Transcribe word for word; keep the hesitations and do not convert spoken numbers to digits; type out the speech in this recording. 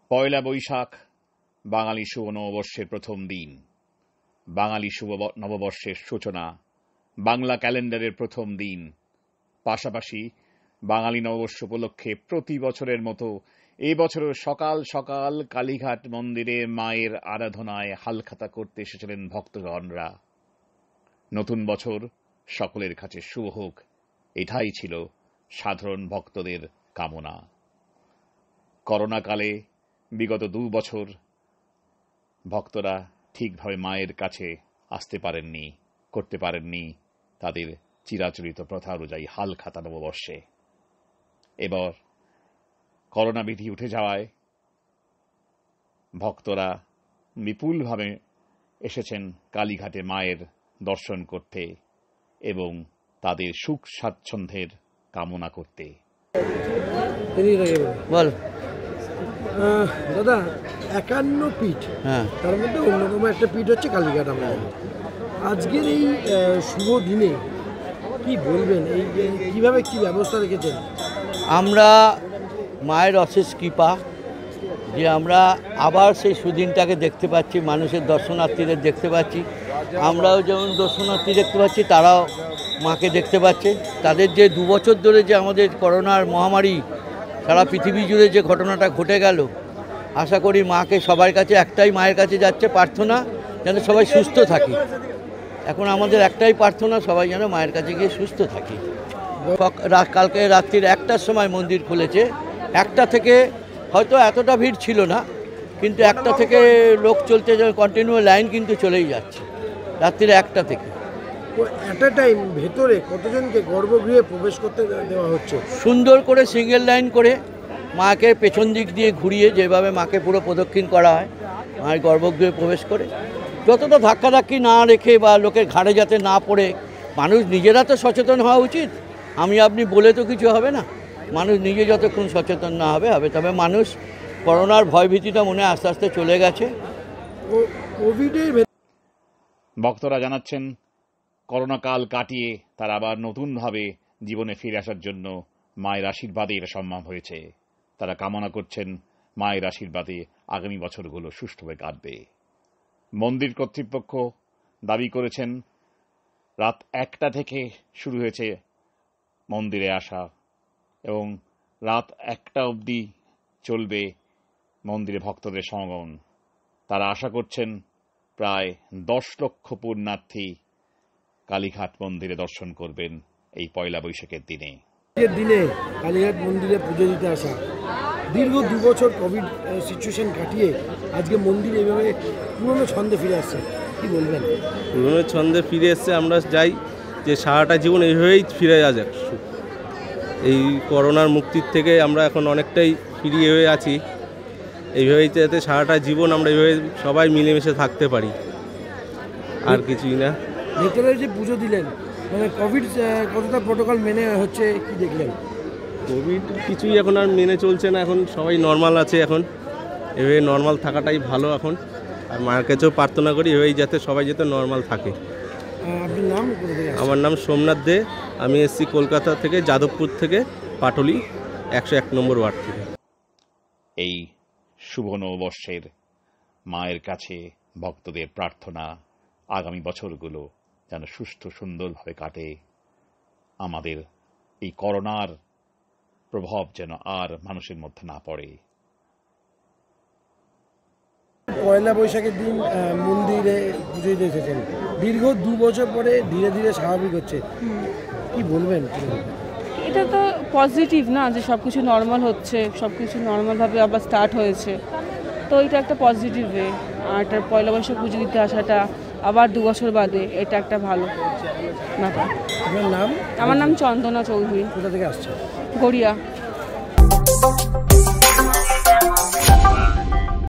পয়লা বৈশাখ বাঙালি শুভ নববর্ষের প্রথম দিন, বাঙালি শুভ নববর্ষের সূচনা, বাংলা ক্যালেন্ডারের প্রথম দিন। পাশাপাশি বাঙালি নববর্ষ উপলক্ষে প্রতি বছরের মতো এবছরও সকাল সকাল কালীঘাট মন্দিরে মায়ের আরাধনায় হালখাতা করতে এসেছিলেন ভক্তগণরা। নতুন বছর সকলের কাছে শুভ হোক, এটাই ছিল সাধারণ ভক্তদের কামনা। করোনাকালে বিগত দু বছর ভক্তরা ঠিকভাবে মায়ের কাছে আসতে পারেননি, করতে পারেননি তাদের চিরাচরিত প্রথা অনুযায়ী হালখাতা নববর্ষে। এবার করোনা বিধি উঠে যাওয়ায় ভক্তরা বিপুলভাবে এসেছেন কালীঘাটে মায়ের দর্শন করতে এবং তাদের সুখ স্বাচ্ছন্দ্যের কামনা করতে। বল দাদা, একান্ন পীঠ, হ্যাঁ, তার মধ্যে অন্যতম একটা পীঠ হচ্ছে কালীঘাট। আমরা আজকের এই শুভ দিনে কি বলবেন, এই কিভাবে কি ব্যবস্থা রেখেছেন? আমরা মায়ের অশেষ কৃপা যে আমরা আবার সেই সুদিনটাকে দেখতে পাচ্ছি, মানুষের দর্শনার্থীদের দেখতে পাচ্ছি। আমরাও যেমন দর্শনার্থী দেখতে পাচ্ছি, তারাও মাকে দেখতে পাচ্ছে। তাদের যে দু বছর ধরে যে আমাদের করোনার মহামারী সারা পৃথিবী জুড়ে যে ঘটনাটা ঘটে গেল, আশা করি মাকে সবার কাছে একটাই মায়ের কাছে যাচ্ছে প্রার্থনা যেন সবাই সুস্থ থাকি। এখন আমাদের একটাই প্রার্থনা, সবাই যেন মায়ের কাছে গিয়ে সুস্থ থাকি। কালকে রাত্রির একটার সময় মন্দির খুলেছে। একটা থেকে হয়তো এতটা ভিড় ছিল না, কিন্তু একটা থেকে লোক চলতে কন্টিনিউ লাইন কিন্তু চলেই যাচ্ছে রাত্রির একটা থেকে। এট এ টাইম ভেতরে কতজনকে গর্ভগৃহে প্রবেশ করতে দেওয়া হচ্ছে? সুন্দর করে সিঙ্গেল লাইন করে মাকে পেছন দিক দিয়ে ঘুরিয়ে যেভাবে মাকে পুরো প্রদক্ষিণ করা হয়, মায়ের গর্ভগৃহে প্রবেশ করে যতটা ধাক্কাধাক্কি না রেখে বা লোকের ঘাড়ে যাতে না পড়ে, মানুষ নিজেরা তো সচেতন হওয়া উচিত। আমি আপনি বলে তো কিছু হবে না, মানুষ নিজে যতক্ষণ সচেতন না হবে হবে তবে মানুষ করোনার ভয়ভীতিটা মনে আস্তে আস্তে চলে গেছে। কোভিডের ভক্তরা জানাচ্ছেন করোনা কাল কাটিয়ে তারা আবার নতুনভাবে জীবনে ফিরে আসার জন্য মায়ের আশীর্বাদে এটা সম্ভব হয়েছে। তারা কামনা করছেন মায়ের আশীর্বাদে আগামী বছরগুলো সুষ্ঠুভাবে কাটবে। মন্দির কর্তৃপক্ষ দাবি করেছেন রাত একটা থেকে শুরু হয়েছে মন্দিরে আসা এবং রাত একটা অবধি চলবে মন্দিরে ভক্তদের সমাগম। তারা আশা করছেন প্রায় দশ লক্ষ পুণ্যার্থী কালীঘাট মন্দিরে দর্শন করবেন এই পয়লা বৈশাখের দিনে। দিনে কালীঘাট মন্দিরে পুজো দিতে আসা, দীর্ঘ দু বছর কোভিড সিচুয়েশন কাটিয়ে আজকে মন্দির এইভাবে পুরনো ছন্দে ফিরে আসছে, কি বলবেন? পুরনো ছন্দে ফিরে এসছে, আমরা চাই যে সারাটা জীবন এইভাবেই ফিরে যাওয়া যাক। এই করোনার মুক্তির থেকে আমরা এখন অনেকটাই ফিরিয়ে হয়ে আছি, এইভাবেই যাতে সারাটা জীবন আমরা এইভাবে সবাই মিলেমিশে থাকতে পারি, আর কিছুই না। ভেতরে যে পুজো দিলেন, মানে কোভিড কতটা প্রোটোকল মেনে হচ্ছে কি দেখলেন? কোভিড কিছুই এখন আর মেনে চলছে না, এখন সবাই নর্মাল আছে। এখন এভাবে নর্মাল থাকাটাই ভালো এখন, আর মায়ের কাছেও প্রার্থনা করি এভাবেই যাতে সবাই যাতে নর্মাল থাকে। আপনার নাম? আমার নাম সোমনাথ দে, আমি এসেছি কলকাতা থেকে, যাদবপুর থেকে, পাটলি একশো এক নম্বর ওয়ার্ড থেকে। এই শুভ নববর্ষের মায়ের কাছে ভক্তদের প্রার্থনা আগামী বছরগুলো যেন সুস্থ সুন্দরভাবে কাটে, আমাদের এই করোনার প্রভাব যেন আর মানুষের মধ্যে না পড়ে। পয়লা বৈশাখের দিন মন্দিরে পুজো দিতে এসেছেন, দীর্ঘ দু বছর পরে ধীরে ধীরে স্বাভাবিক হচ্ছে, কি বলবেন? এটা তো পজিটিভ না যে সব কিছু নর্মাল হচ্ছে, সব কিছু নর্মালভাবে আবার স্টার্ট হয়েছে, তো এটা একটা পজিটিভ ওয়ে। আর এটা পয়লা বৈশাখ পুজো দিতে আসাটা আবার দু বছর বাদে, এটা একটা ভালো ব্যাপার। আপনার নাম? আমার নাম চন্দনা চৌধুরী। কোথা থেকে আসছে? গড়িয়া।